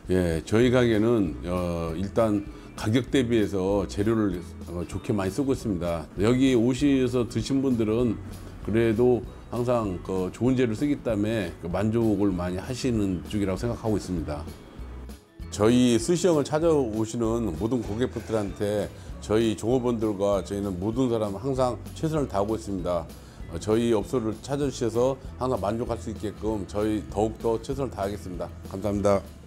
예, 저희 가게는 일단 가격 대비해서 재료를 좋게 많이 쓰고 있습니다. 여기 오셔서 드신 분들은 그래도 항상 좋은 재료를 쓰기 때문에 만족을 많이 하시는 쪽이라고 생각하고 있습니다. 저희 스시형을 찾아오시는 모든 고객분들한테 저희 종업원들과 저희는 모든 사람 항상 최선을 다하고 있습니다. 저희 업소를 찾아주셔서 항상 만족할 수 있게끔 저희 더욱더 최선을 다하겠습니다. 감사합니다.